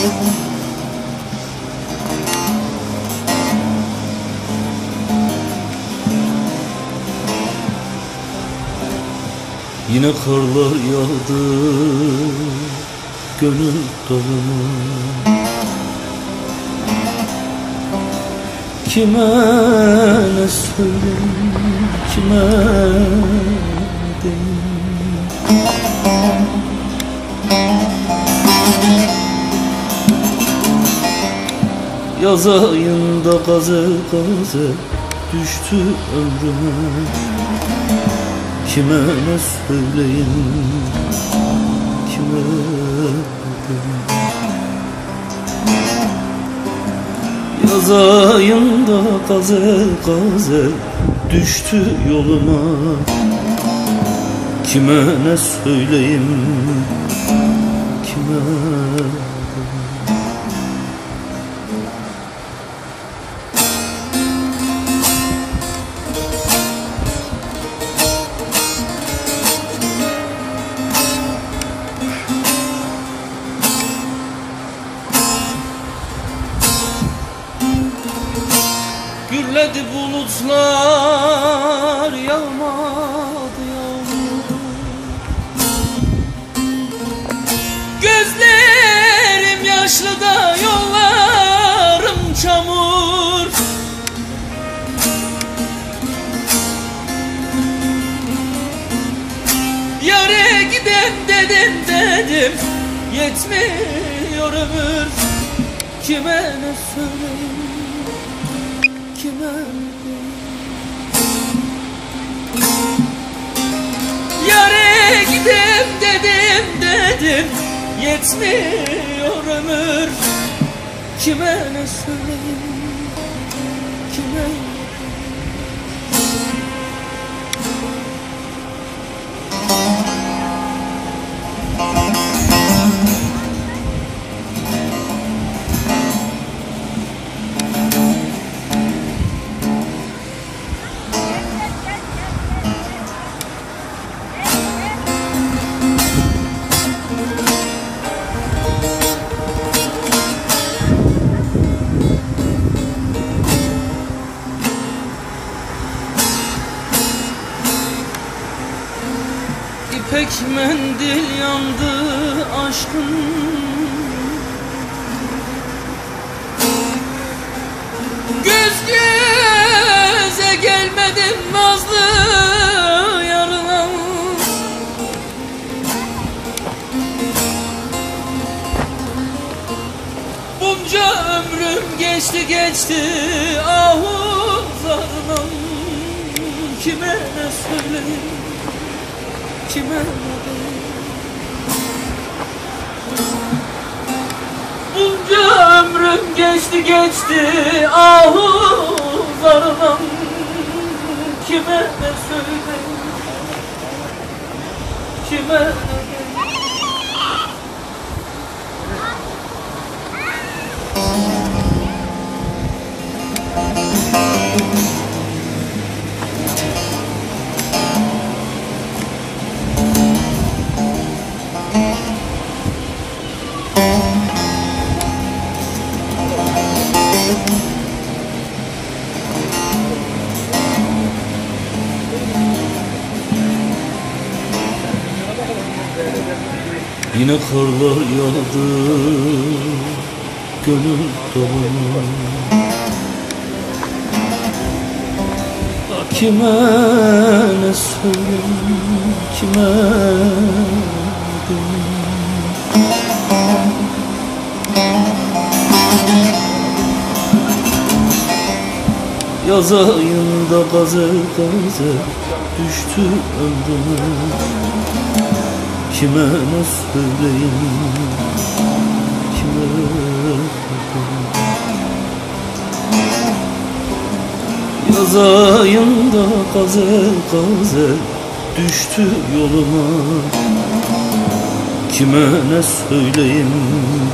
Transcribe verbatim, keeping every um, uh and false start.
Yine karlar yağdı gönül dağıma. Kime ne söyleyeyim, kime diyeyim? Yaz ayında gazel gazel düştü ömrüme. Kime ne söyleyeyim, kime diyeyim? Yaz ayında gazel gazel düştü yoluma. Kime ne söyleyeyim, kime diyeyim? Gürledi bulutlar, yağmadı yağmur. Gözlerim yaşlı da yollarım çamur. Yâre gidem dedim dedim, yetmiyor ömür. Kime ne söyleyeyim, kime diyeyim? Yâre gidem dedim dedim, yetmiyor ömür. Kime ne söyleyeyim, kime diyeyim? İpek mendil yandı aşkın, göz göze gelmedim nazlı yarına. Bunca ömrüm geçti geçti ahuzlarına. Kime ne söyleyeyim, kime ne diyeyim? Bunca ömrüm geçti geçti ahuzlarından. Kime ne söyleyeyim, kime ne diyeyim? Yine karlar yağdı gönül dağıma. Kime ne söyleyeyim, kime diyeyim? Yaz ayında gazel gazel düştü ömrüme. Kime ne söyleyeyim, kime diyeyim? Yaz ayında gazel gazel düştü yoluma. Kime ne söyleyeyim,